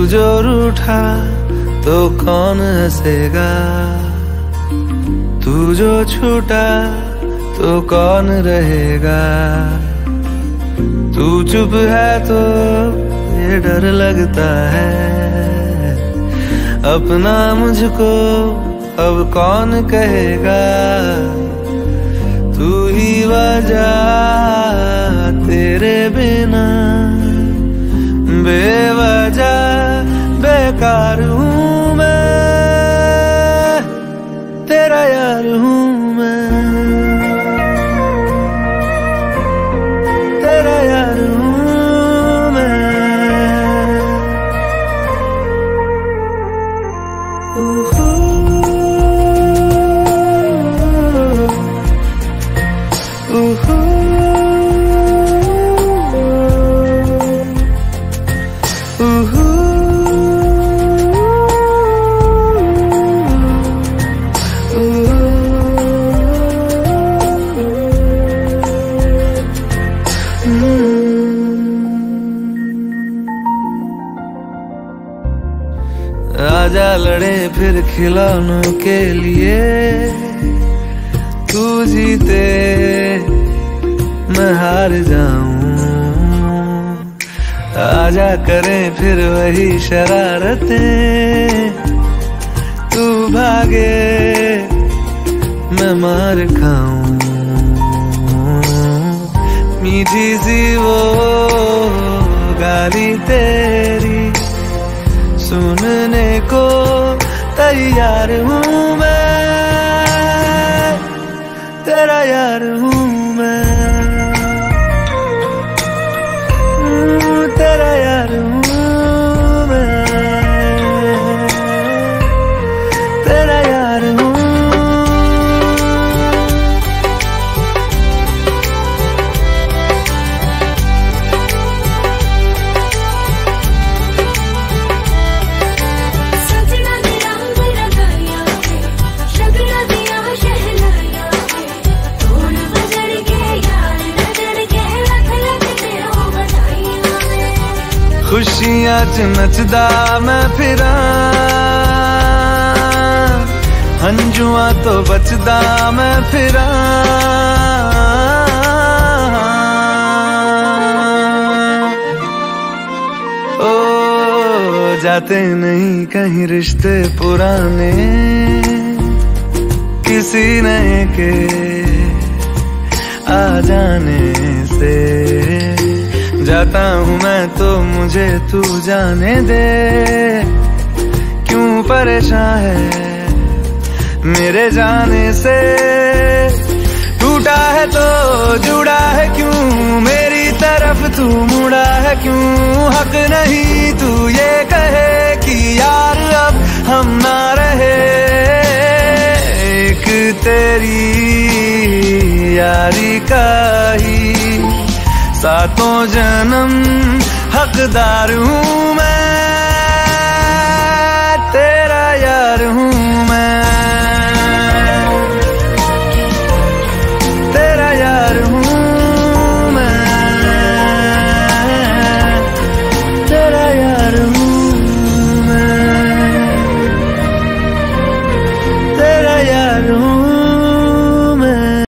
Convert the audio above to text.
जो रूठा तो कौन हंसेगा, तू जो छूटा तो कौन रहेगा। तू चुप है तो ये डर लगता है, अपना मुझको अब कौन कहेगा। तू ही वजह, तेरे बिना बेवजह बेकार हूँ मैं, तेरा यार हूँ मैं, तेरा यार हूँ मैं। आजा लड़े फिर खिलौनों के लिए, तू जीते मैं हार जाऊं। आजा करें फिर वही शरारतें, तू भागे मैं मार खाऊं। मीठी सी वो गाली तेरी सुनने को तैयार हूँ मैं, तेरा यार हूँ मैं, तेरा यार हूँ मैं, तेरा यार हूँ। खुशियां च नचदा मैं फिरा, हंजुआ तो बचदा मैं फिरा। ओ जाते नहीं कहीं रिश्ते पुराने, किसी नए के आ जाने से। जाता हूँ मैं तो मुझे तू जाने दे, क्यों परेशान है मेरे जाने से। टूटा है तो जुड़ा है क्यों, मेरी तरफ तू मुड़ा है क्यों। हक नहीं तू ये कहे कि यार अब हम ना रहे, एक तेरी यारी का ही सातों जन्म हकदार हूँ मैं।